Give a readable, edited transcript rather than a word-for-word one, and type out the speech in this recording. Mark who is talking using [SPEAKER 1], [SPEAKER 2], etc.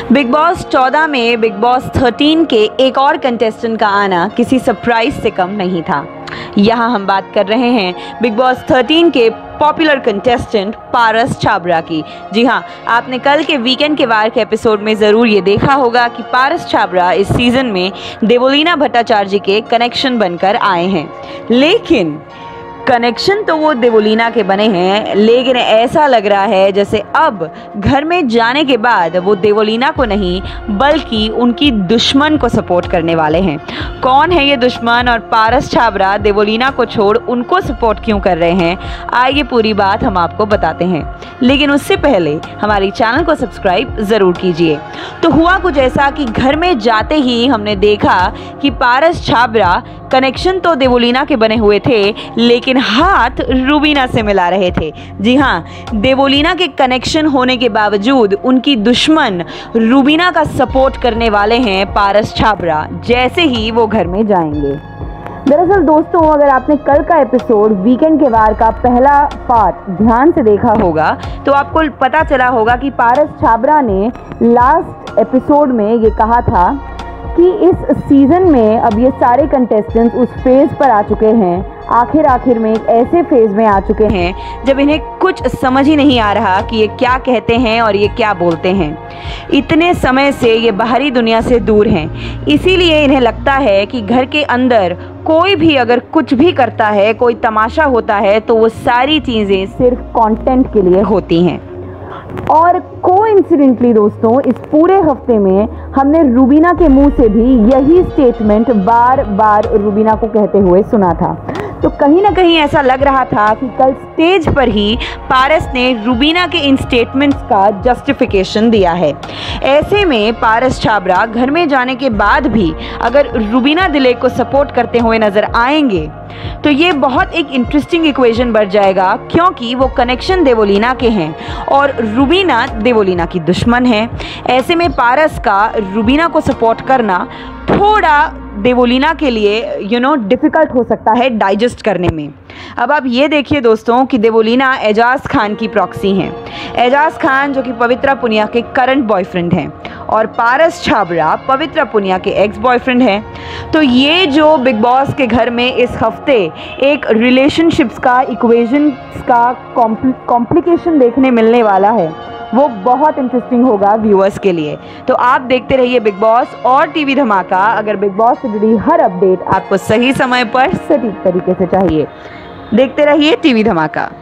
[SPEAKER 1] Big boss 14 में big boss 13 के एक और कंटेस्टेंट का आना किसी सरप्राइज से कम नहीं था। यहाँ हम बात कर रहे हैं बिग बॉस 13 के पॉपुलर कंटेस्टेंट पारस छाबड़ा की। जी हाँ, आपने कल के वीकेंड के वार के एपिसोड में ज़रूर ये देखा होगा कि पारस छाबड़ा इस सीज़न में देवोलीना भट्टाचार्य के कनेक्शन बनकर आए हैं। लेकिन कनेक्शन तो वो देवोलीना के बने हैं, लेकिन ऐसा लग रहा है जैसे अब घर में जाने के बाद वो देवोलीना को नहीं बल्कि उनकी दुश्मन को सपोर्ट करने वाले हैं। कौन है ये दुश्मन और पारस छाबड़ा देवोलीना को छोड़ उनको सपोर्ट क्यों कर रहे हैं, आइए पूरी बात हम आपको बताते हैं। लेकिन उससे पहले हमारी चैनल को सब्सक्राइब ज़रूर कीजिए। तो हुआ कुछ ऐसा कि घर में जाते ही हमने देखा कि पारस छाबड़ा कनेक्शन तो देवोलीना के बने हुए थे, लेकिन हाथ रूबीना से मिला रहे थे। जी हाँ, देवोलीना के कनेक्शन होने के बावजूद उनकी दुश्मन रूबीना का सपोर्ट करने वाले हैं पारस छाबड़ा जैसे ही वो घर में जाएंगे। दरअसल दोस्तों, अगर आपने कल का एपिसोड वीकेंड के वार का पहला पार्ट ध्यान से देखा होगा तो आपको पता चला होगा कि पारस छाबड़ा ने लास्ट एपिसोड में ये कहा था कि इस सीज़न में अब ये सारे कंटेस्टेंट्स उस फेज़ पर आ चुके हैं, आखिर में एक ऐसे फेज़ में आ चुके हैं जब इन्हें कुछ समझ ही नहीं आ रहा कि ये क्या कहते हैं और ये क्या बोलते हैं। इतने समय से ये बाहरी दुनिया से दूर हैं, इसीलिए इन्हें लगता है कि घर के अंदर कोई भी अगर कुछ भी करता है, कोई तमाशा होता है, तो वो सारी चीज़ें सिर्फ कंटेंट के लिए होती हैं। और कोइंसिडेंटली दोस्तों, इस पूरे हफ्ते में हमने रूबीना के मुंह से भी यही स्टेटमेंट बार बार रूबीना को कहते हुए सुना था। तो कहीं ना कहीं ऐसा लग रहा था कि कल स्टेज पर ही पारस ने रूबीना के इन स्टेटमेंट्स का जस्टिफिकेशन दिया है। ऐसे में पारस छाबड़ा घर में जाने के बाद भी अगर रूबीना दिलेक को सपोर्ट करते हुए नजर आएंगे तो ये बहुत एक इंटरेस्टिंग इक्वेशन बढ़ जाएगा, क्योंकि वो कनेक्शन देवोलीना के हैं और रूबीना देवोलीना की दुश्मन है। ऐसे में पारस का रूबीना को सपोर्ट करना थोड़ा देवोलीना के लिए डिफ़िकल्ट हो सकता है डाइजेस्ट करने में। अब आप ये देखिए दोस्तों कि देवोलीना एजाज खान की प्रॉक्सी हैं। एजाज खान जो कि पवित्रा पुनिया के करंट बॉयफ्रेंड हैं और पारस छाबड़ा पवित्रा पुनिया के एक्स बॉयफ्रेंड हैं। तो ये जो बिग बॉस के घर में इस हफ्ते एक रिलेशनशिप्स का, इक्वेशंस का कॉम्प्लिकेशन देखने मिलने वाला है, वो बहुत इंटरेस्टिंग होगा व्यूअर्स के लिए। तो आप देखते रहिए बिग बॉस और टीवी धमाका। अगर बिग बॉस से जुड़ी हर अपडेट आपको सही समय पर सटीक तरीके से चाहिए, देखते रहिए टीवी धमाका।